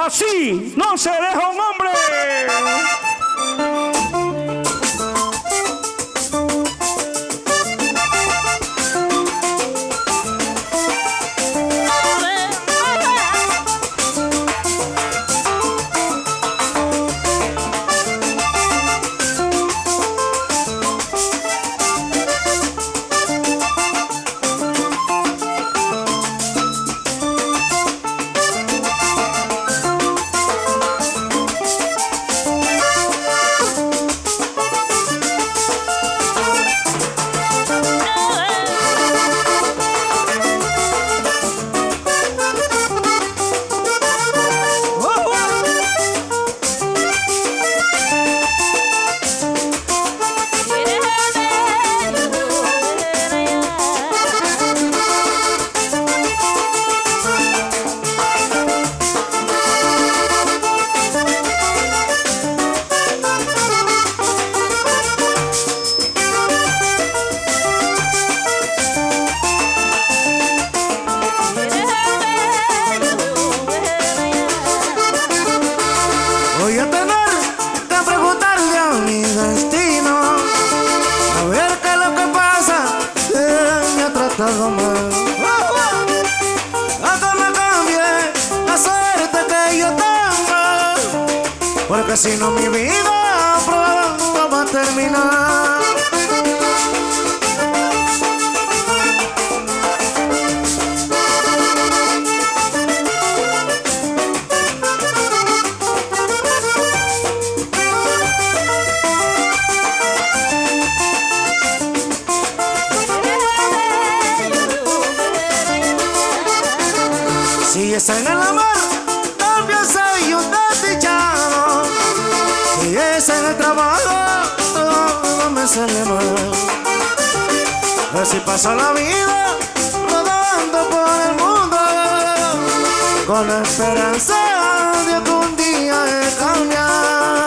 Así no se deja un hombre. Voy a tener que preguntarle a mi destino, a ver qué es lo que pasa, que me ha tratado mal. A que me cambie la suerte que yo tengo, porque si no mi vida pronto va a terminar. Si es en el amor, también soy un desdichado. Si es en el trabajo, todo me sale mal. Así pasa la vida, rodando por el mundo, con la esperanza de que un día he cambiado.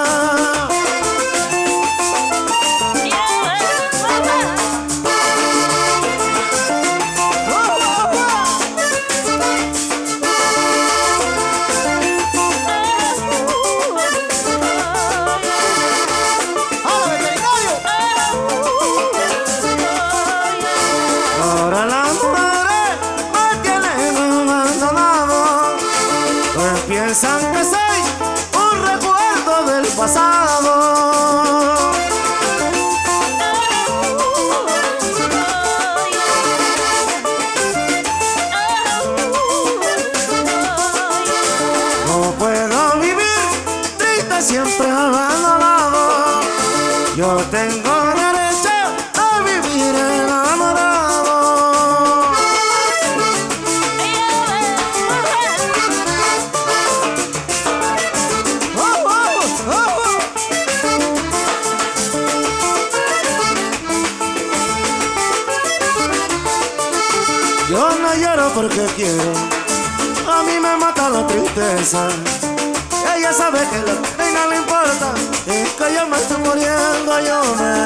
Ahora las mujeres me tienen abandonado, pues piensan que soy un recuerdo del pasado. No puedo vivir triste, siempre abandonado. Yo tengo derecho a vivir enamorado. Yo no lloro porque quiero, a mí me mata la tristeza. Ella sabe que lo que no le importa es que yo me estoy muriendo, yo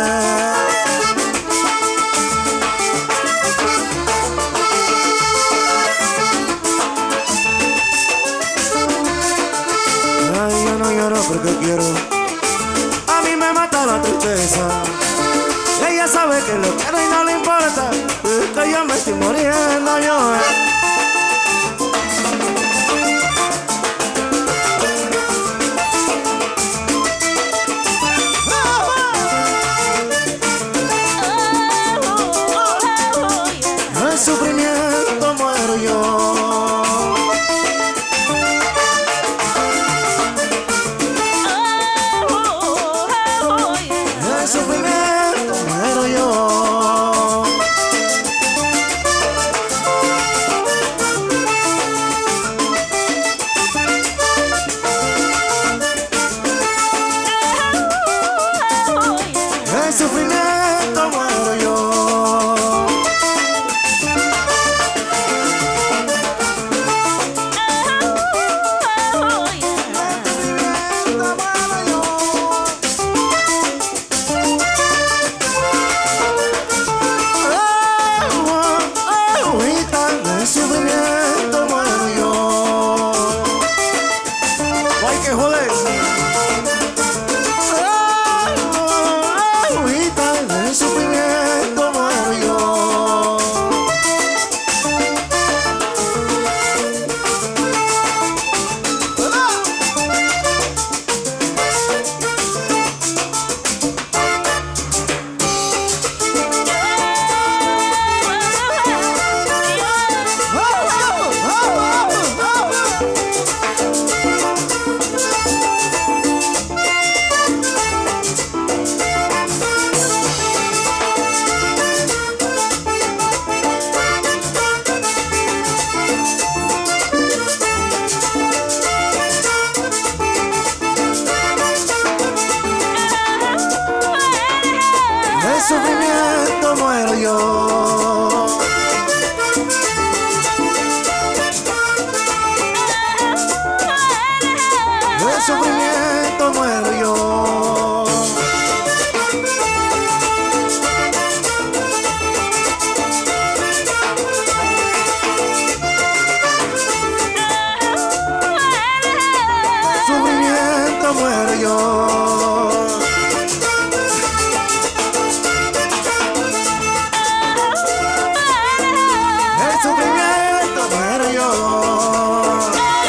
Ay, yo no lloro porque quiero, a mí me mata la tristeza. Ella sabe que lo quiero y no le importa, es que yo me estoy muriendo, yo En sufrimiento muero yo. En sufrimiento muero yo. de sufrimiento muero yo. Sufrimiento muero yo. El sufrimiento muero yo.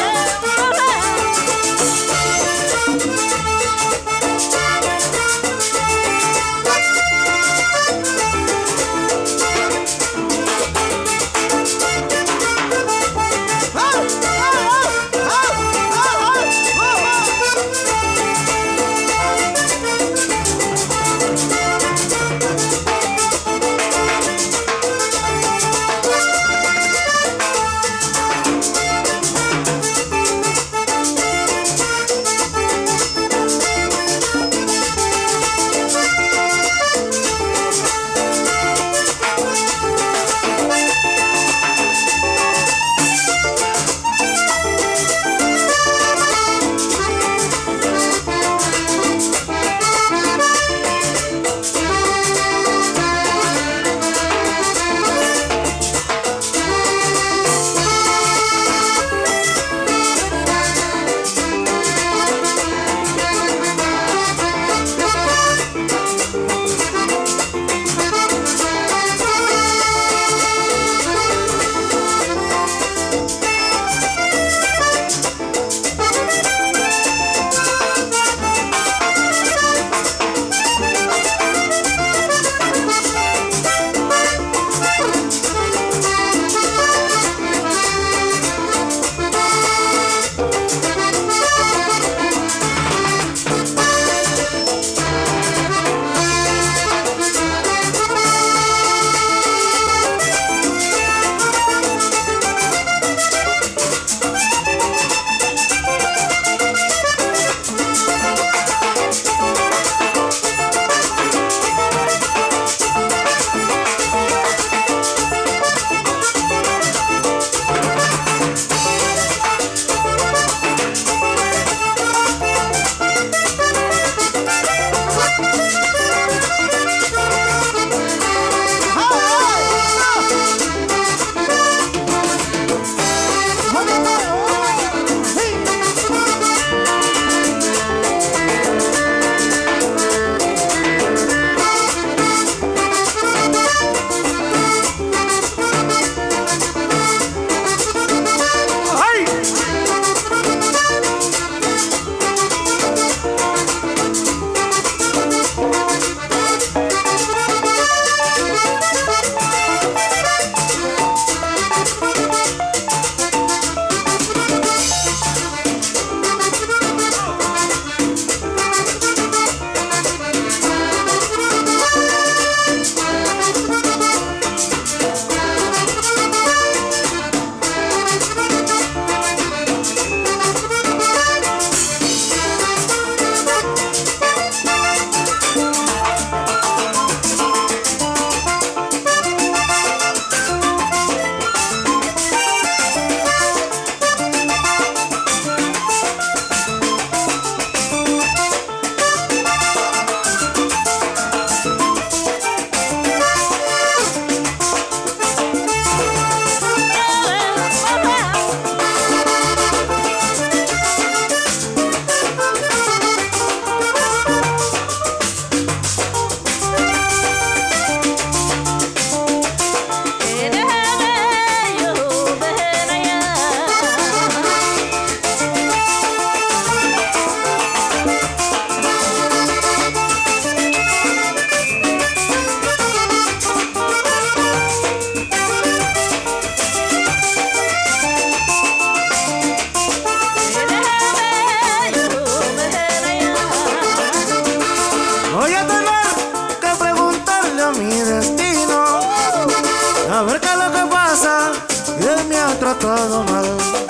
tratado mal,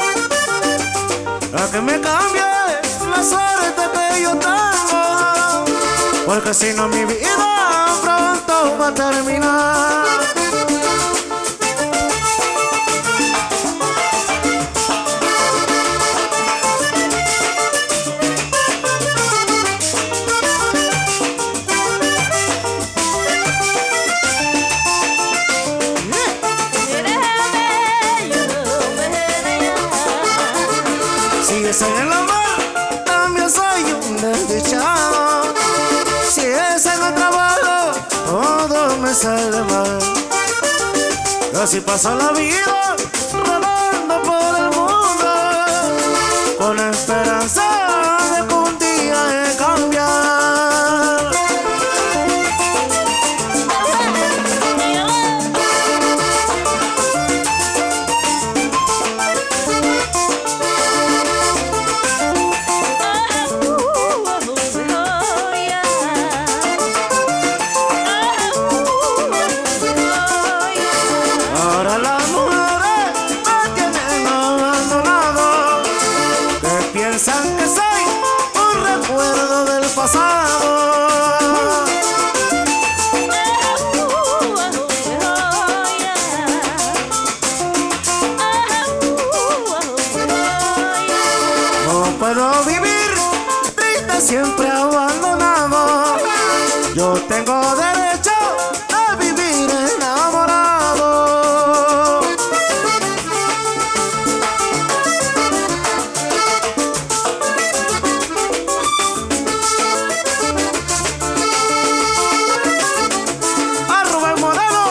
a que me cambie la suerte que yo tengo, porque si no mi vida pronto va a terminar. en el amor, también soy un desdichado. Si es en el trabajo, todo me sale mal. Así pasa la vida, rodando por el mundo, con la esperanza de que un día he cambiar. Ahora las mujeres me tienen abandonado, que piensan que soy un recuerdo del pasado. No puedo vivir triste, siempre abandonado. Yo tengo derecho a vivir enamorado. A Rubén Moreno.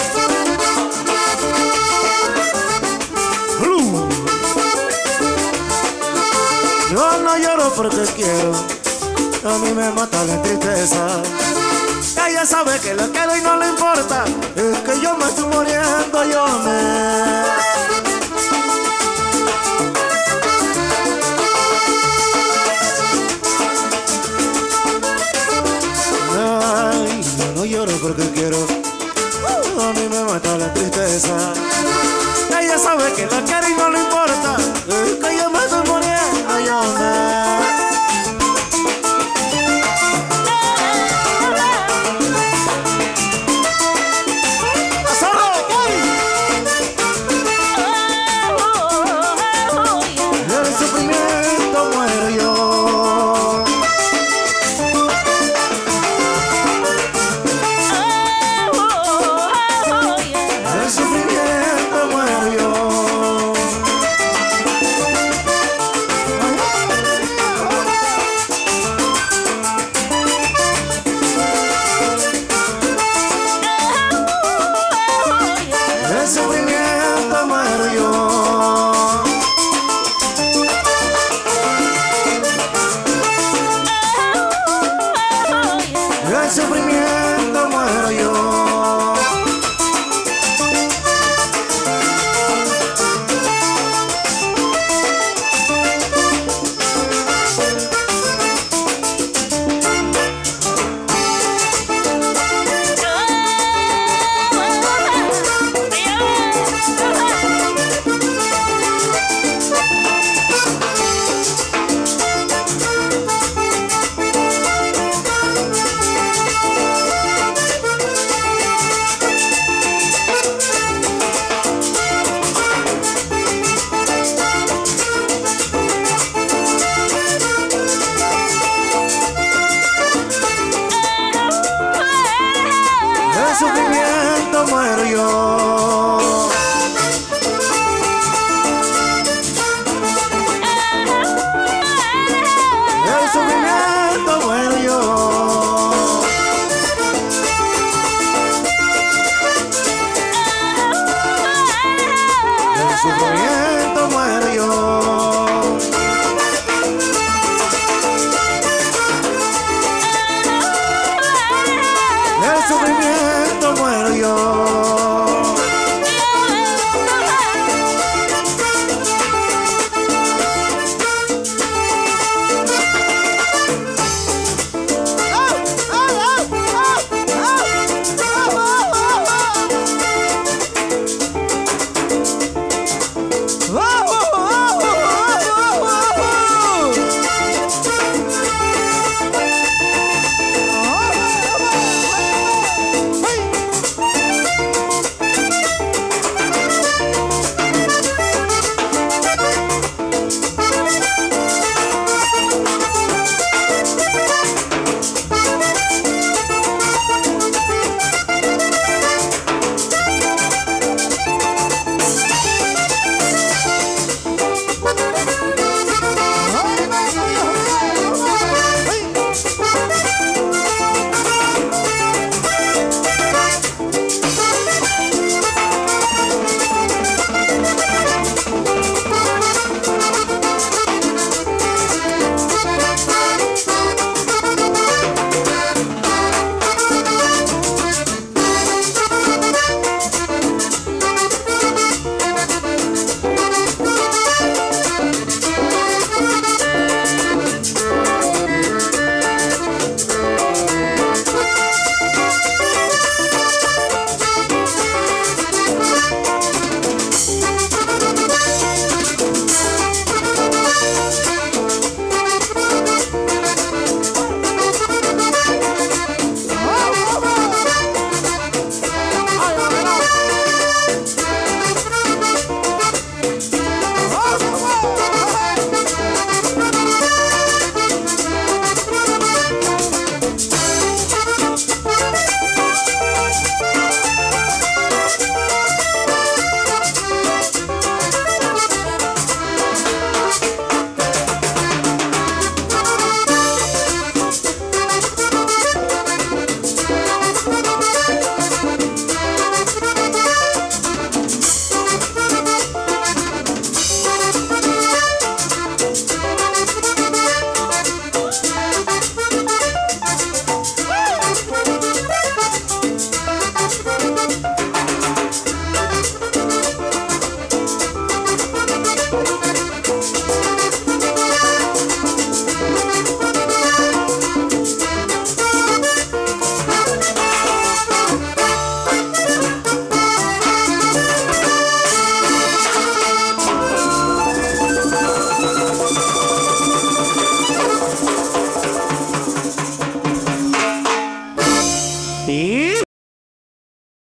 Yo no lloro porque quiero, a mí me mata la tristeza. Ella sabe que la quiero y no le importa, es que yo me estoy muriendo, yo me... Ay, yo no lloro porque quiero, a mí me mata la tristeza. Ella sabe que la quiero y no le importa, es que yo me estoy muriendo, yo me... Del sufrimiento muero yo. Del sufrimiento muero yo. Del sufrimiento muero yo. El sufrimiento